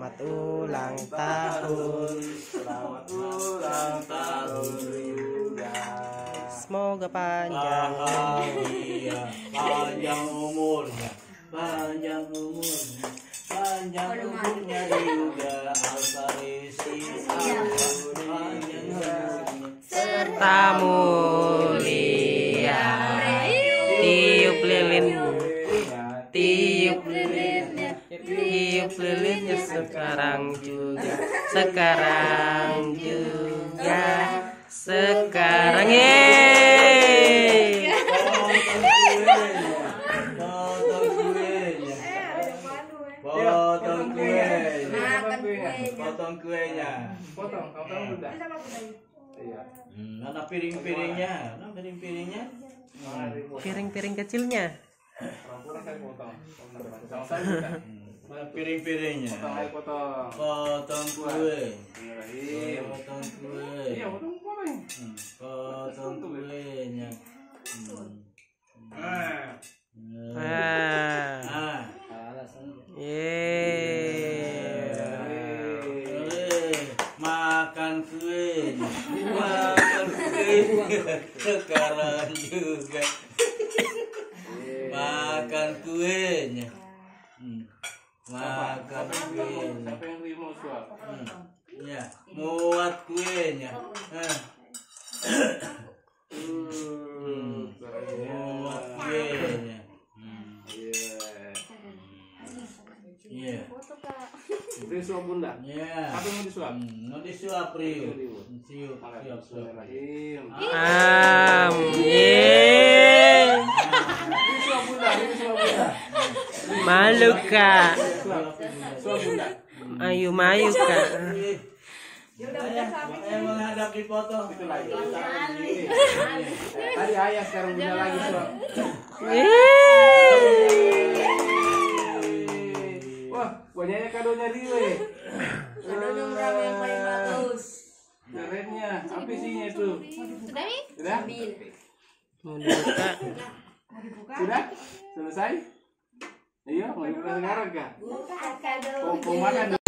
Selamat ulang tahun. Selamat ulang tahun juga. Semoga panjang bahagia, panjang umurnya, panjang umurnya, panjang umurnya juga. Alfarisi panjang umurnya serta mulia. Tiup lilinnya, tiup lilinnya, tiup lilinnya sekarang juga, sekarang juga, sekarang potong kuenya, potong kuenya, potong udah. Iya. Mana piring-piringnya, mana piring-piringnya, piring-piring kecilnya. Perempuan kan potong. Sama saya juga. Mana piring-piringnya, Potong. potong kue, Bismillahirrahmanirrahim. potong kue, Iya, potong. potong kuenya. Ah, Makan kue, makan kue sekarang juga. Makan kuenya, makan kuenya. Siapa yang terima suap? Ya, muat kuenya. Muat kuenya. Iya. Beri suap bunda. Iya. Apa yang mau disuap? Mau disuap Rio. Siup, siup, siup. Bismillahirrahmanirrahim. amin. Ini suap bunda, ini suap bunda. Malu kak, Suap bunda. ayo mayu kak. Saya menghadap dipotong. Itu lagi. Tadi ayah sekarang bunda lagi suap. Wah, banyaknya kadonya Riwe. Kadonya berapa yang paling bagus? Kerennya, apa isinya itu? Sudah nih? Sudah? Mau dibuka? Sudah? Selesai? Iya, mau dibuka sekarang kak? Buka kado. Mau makan?